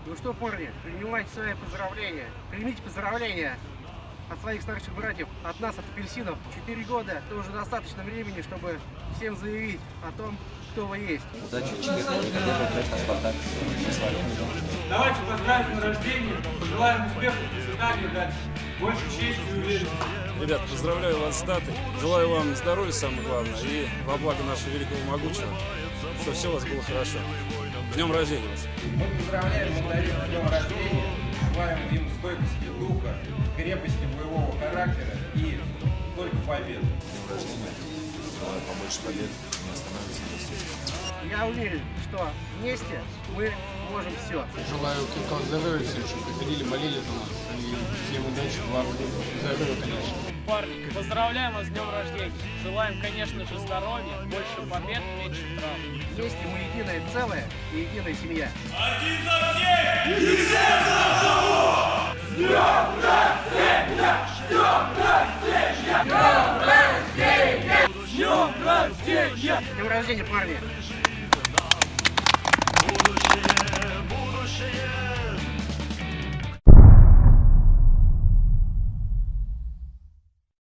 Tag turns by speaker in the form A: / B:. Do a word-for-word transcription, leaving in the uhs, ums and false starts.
A: Ну что, парни, принимайте свои поздравления. Примите поздравления от своих старших братьев, от нас, от апельсинов. Четыре года – это уже достаточно времени, чтобы всем заявить о том, кто вы есть.
B: Удачи, Спартак.
C: Давайте поздравим с рождением, пожелаем успехов, процветания дальше. Больше чести и уверенности.
D: Ребят, поздравляю вас с датой. Желаю вам здоровья, самое главное, и во благо нашего великого могучего, чтобы все у вас было хорошо. С днем рождения вас!
E: Мы поздравляем Мандарина с днем рождения, желаем им стойкости духа, крепости боевого характера и только побед.
F: Днем рождения. Желаю побольше побед, не остановиться здесь.
A: Я уверен, что вместе мы можем все.
G: Желаю крепкого здоровья всем, чтобы приходили, болели за нас. И всем удачи, главное, здоровья, конечно.
H: Парни, поздравляем вас с днем рождения. Желаем, конечно же, здоровья, больше побед, меньше травм.
A: Вместе мы единое целое и единая семья.
C: Один за всех! И все за одного!
I: С днем рождения! С днем рождения! С днем рождения!
A: С днем рождения, парни!